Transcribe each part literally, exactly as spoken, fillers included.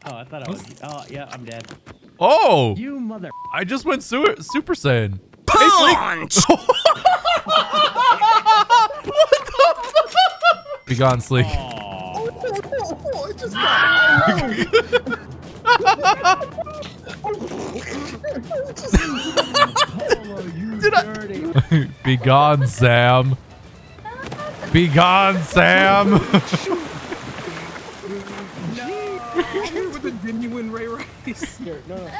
Oh, I thought I was. Oh, yeah, I'm dead. Oh! You mother. I just went su Super Saiyan. Punch! What the fuck? Be gone, Sleek. Oh. I just got Polo, you Did I- dirty. Be gone, Sam. Be gone, Sam. with a genuine Ray Rice. Here, no, no.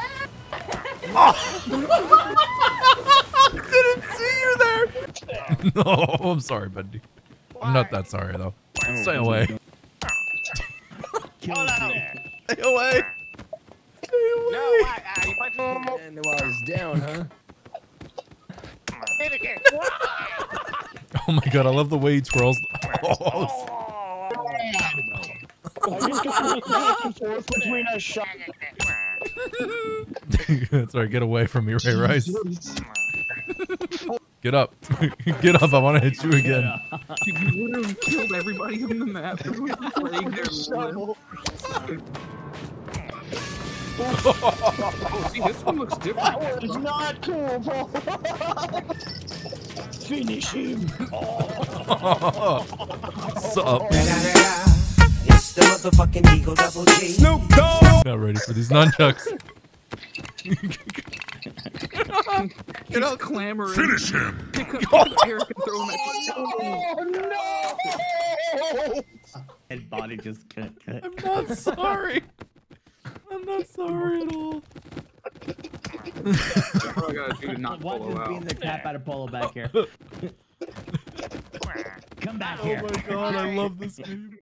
Didn't see you there. No, I'm sorry, buddy. I'm not that sorry though. Stay away. Kill there. Stay away. Stay away. No, I, I, you punch me. And while he's down, huh? Hit again. Oh my god, I love the way he twirls. Oh, I used to switch back and forth between a shot. that's right. Get away from me, Ray Rice. Get up. Get up. I want to hit you again. Dude, you literally killed everybody on the map. Everyone's playing their Shovel. Oh, see, this one looks different. That was not cool, Paul. Finish him. What's up? It's the motherfucking Eagle Double G. Snoop Dogg. Not ready for these nunchucks. Get out, clamoring. Finish him! Pick up, pick up Eric and throw him at you. Oh no! His body just cut. cut. I'm not sorry. I'm not sorry at all. All I gotta do to not Watch follow us being out. the crap out of Polo back here. Come back here. Oh my god, I love this game.